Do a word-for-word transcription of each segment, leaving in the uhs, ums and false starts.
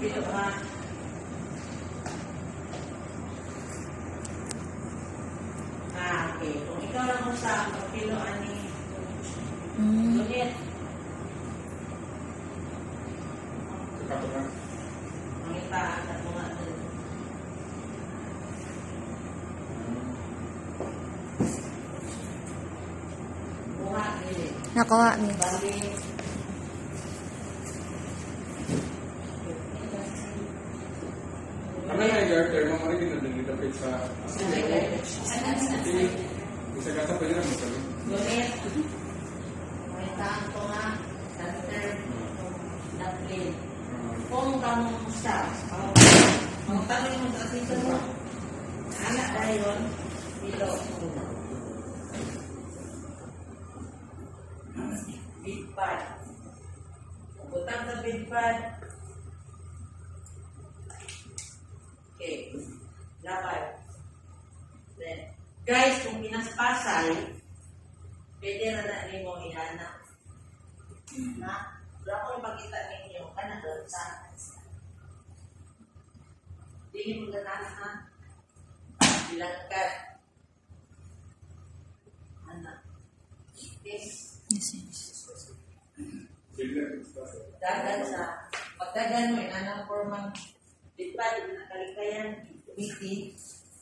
Dito ha. Ah, okay. Kung ikaw lang mo sa kilo ani. Hmm. Lunit. Kapag Mangita at mga dun. Buha dili. Nakuha ni. Bali. ano na yung termo mo rin na nilapit sa isa kata pa yun ang masabi. Lunit. Mangita ko nga. Center. Daplin. Kung kamu sa ang tanong mo sa sito mo, anak dayon, dito. Big pad. Butang sa big pad. Okay. Lapad. Then, guys, kung pinaspasay, pwede na na rin mo ihana. Ha? Wala ko ipakita ninyo ka na doon sa hindi mo ganaan ha bilang ka anak yes Yes, yes. dagan sa pagdagan mo inanang formang di ba di na kalikayan committee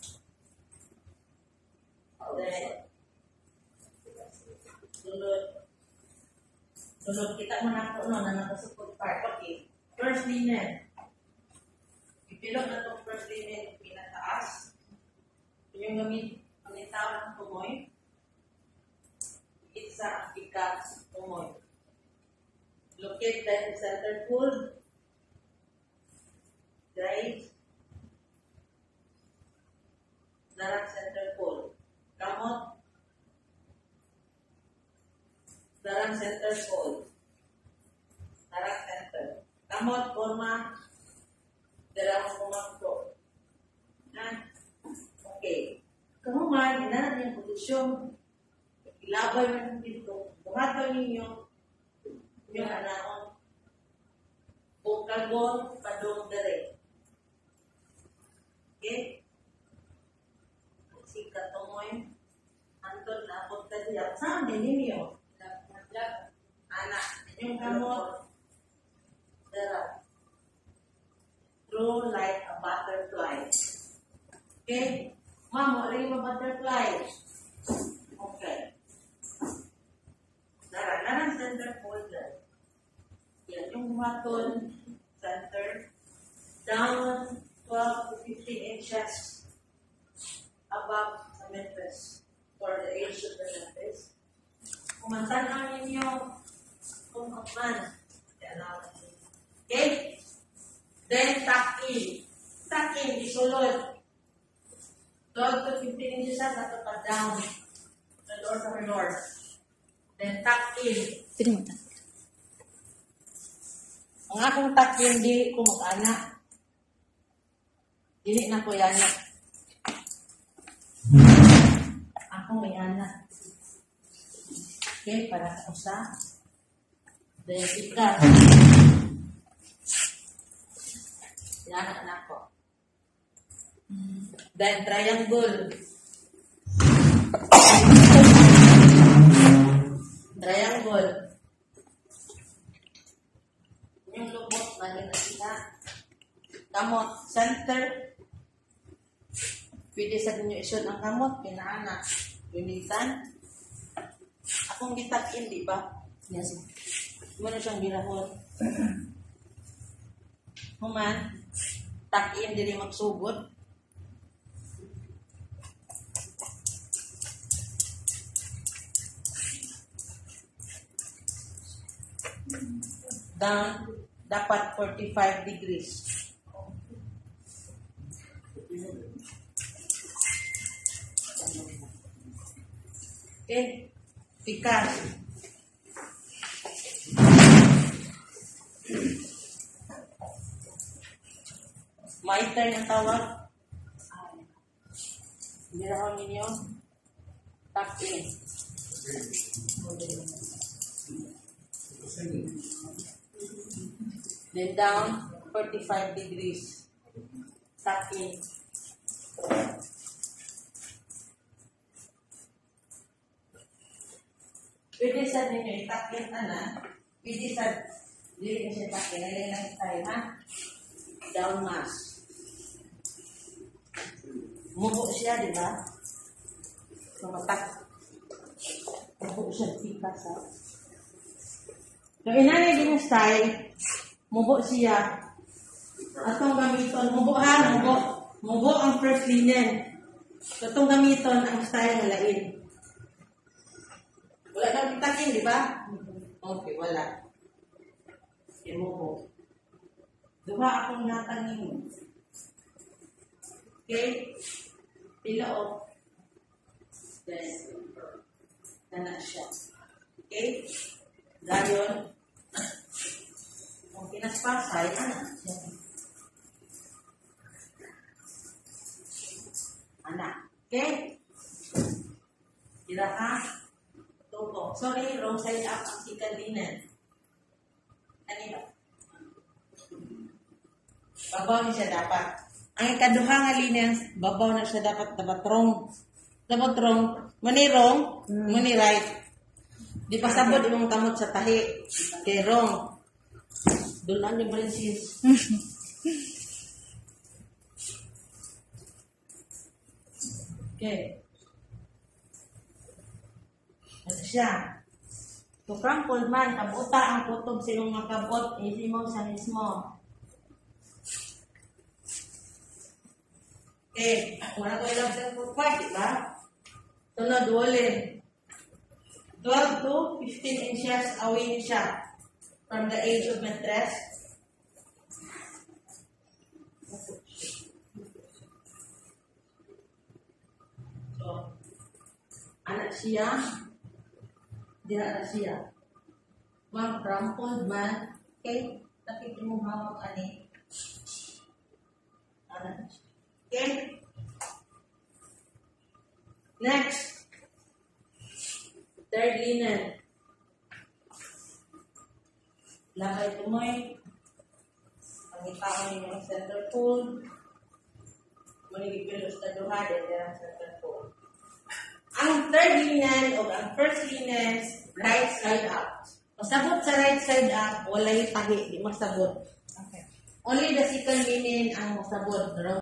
then sunod sunod kita mo na po no na nakasuport part okay first linen ipilot na itong first linen pinataas yung gamit panitawag ng tumoy isa ang pikas tumoy locate the center fold drive darang center fold kamot darang center fold darang center kamot forma darang kumakto na okay kamu man inanan yung posisyon ilaban yung dito buhatan ninyo yung anaon kung kagon padong dere okay si katumoy antol na abot ka diya saan din ninyo anak yung kamot dara throw like a butterfly okay ma'am wala yung butterfly okay dara narang center folder yan yung button center down twelve to fifteen inches above the memphis for the age of the memphis kung matanaw ninyo kung man okay then tuck in tuck in isulod twelve to fifteen inches sa ato pa down the door sa north then tuck in Pwede mo ta. ang akong tuck in dili ko mag-anak dili na ko yana ako may anak okay para sa usa then ikat yana na ko then triangle triangle yung lubot lagi na sila kamot center pwede sa ninyo isod ang kamot pinaana unitan akong gitak-in di ba Yes. mo na siyang bilahon human tak-in dili magsugod down dapat forty-five degrees okay pikas Maiter ang tawag. Binahon ninyo. Tuck in. Then down. forty-five degrees. Tuck in. Pwede sa ninyo, tuck in na. Pwede sa, hindi kasi tuck in. Ngayon lang tayo, ha? Down mass. Mubo siya, di ba? Tumatak. Mubo siya, tikas, ha? So, inanay din yung style, mubo siya. Atong gamiton, mubo ha, mubo. Mubo ang first linen. So, itong gamiton, ang style ng lain. Wala kang pitakin, di ba? Okay, wala. Okay, mubo. Duha akong natangin. Okay? Pila o. Then, nana siya. Okay? Gayon, kung pinaspasay, anak. Anak. Okay? Tira ka. Tuto. Sorry, wrong side up ang second linen. Ano ba? Babaw niya siya dapat. Ang ikaduha nga linen, babaw na siya dapat dapat wrong. Dapat wrong. Mani wrong, mani right. Di pa sabot imong kamot sa tahi. Kay wrong. Dulan ni Princess. Okay. Ano siya? To crumpled man, kabuta ang kutob sa iyong makabot, hindi mo sa mismo. Okay. Wala ko ilang sa part, di ba? Tunod ulit. twelve to fifteen inches away siya from the edge of mattress. So, anak siya, diha na siya. Mag-crumpled man, okay? Tapi mo hawak ani. Anak. Okay? Next. Third linen. Lakay tumoy. Pangitaon yung center fold. Manigipilos na duha din ang center fold. Ang third linen o ang first linen, right side up. Masabot sa right side up, walay tahi, di masabot. Okay. Only the second linen ang masabot.